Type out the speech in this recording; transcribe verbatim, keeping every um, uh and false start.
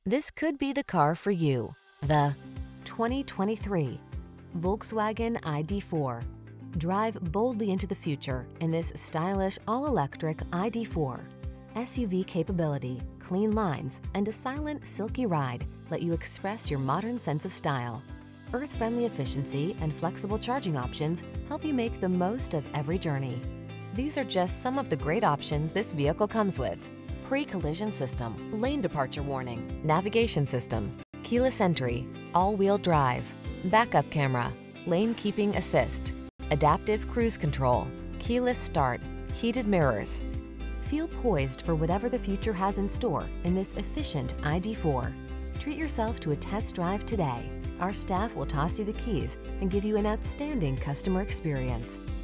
This could be the car for you. The twenty twenty-three Volkswagen I D four. Drive boldly into the future in this stylish all-electric I D four. S U V capability, clean lines, and a silent, silky ride let you express your modern sense of style. Earth-friendly efficiency and flexible charging options help you make the most of every journey. These are just some of the great options this vehicle comes with: pre-collision system, lane departure warning, navigation system, keyless entry, all-wheel drive, backup camera, lane keeping assist, adaptive cruise control, keyless start, heated mirrors. Feel poised for whatever the future has in store in this efficient I D four. Treat yourself to a test drive today. Our staff will toss you the keys and give you an outstanding customer experience.